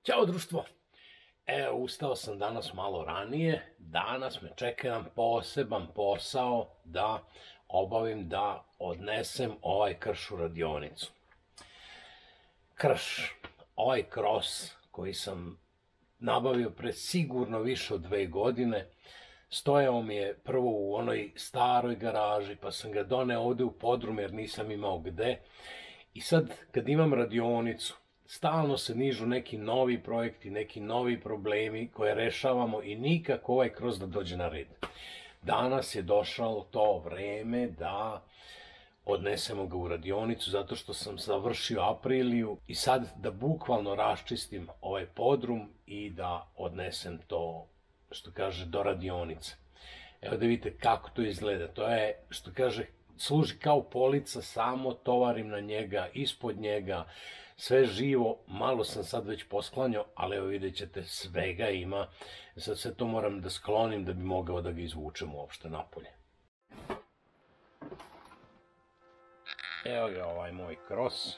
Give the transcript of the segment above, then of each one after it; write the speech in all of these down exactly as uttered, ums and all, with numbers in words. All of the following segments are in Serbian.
Ćao društvo! Evo, ustao sam danas malo ranije. Danas me čeka jedan poseban posao da obavim, da odnesem ovaj krš u radionicu. Krš, ovaj kros koji sam nabavio pre sigurno više od dve godine, stojao mi je prvo u onoj staroj garaži, pa sam ga doneo ovde u podrum jer nisam imao gde. I sad, kad imam radionicu, stalno se nižu neki novi projekti, neki novi problemi koje rešavamo i nikako ovaj kroz da dođe na red. Danas je došao to vreme da odnesemo ga u radionicu zato što sam završio Apriliju i sad da bukvalno raščistim ovaj podrum i da odnesem to, što kaže, do radionice. Evo da vidite kako to izgleda. To je, što kaže, služi kao polica, samo tovarim na njega, ispod njega, sve živo, malo sam sad već posklanjao, ali evo vidjet ćete, svega ima. Sad sve to moram da sklonim da bi mogao da ga izvučem uopšte napolje. Evo ga ovaj moj kros.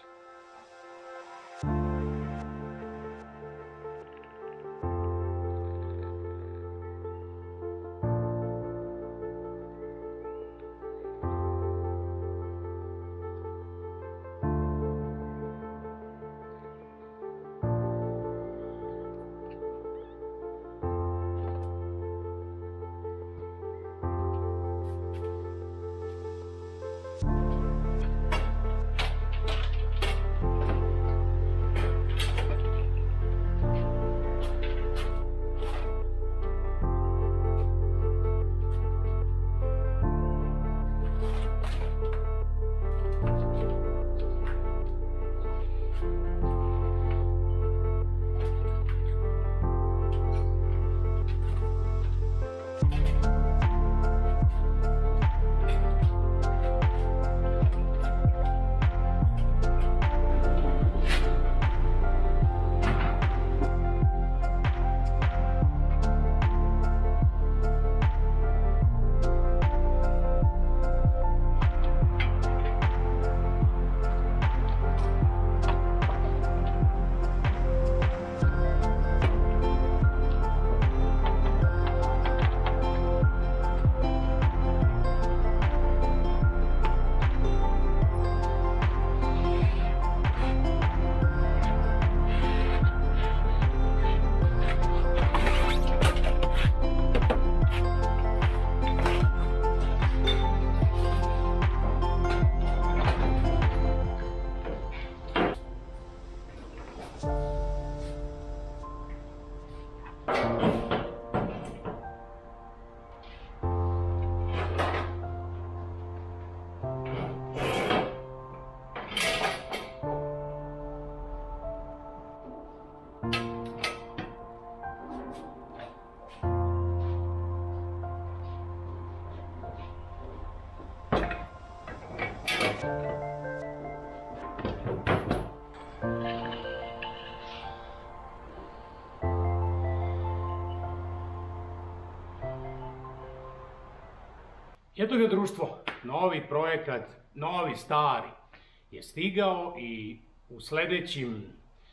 Eto ga društvo, novi projekat, novi stari, je stigao i u sledećim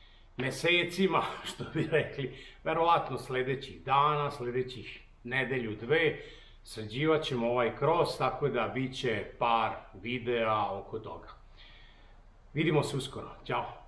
mesecima, što bi rekli, verovatno sledećih dana, sledećih nedelju, dve, sređivat ćemo ovaj kros, tako da bit će par videa oko toga. Vidimo se uskoro, ćao!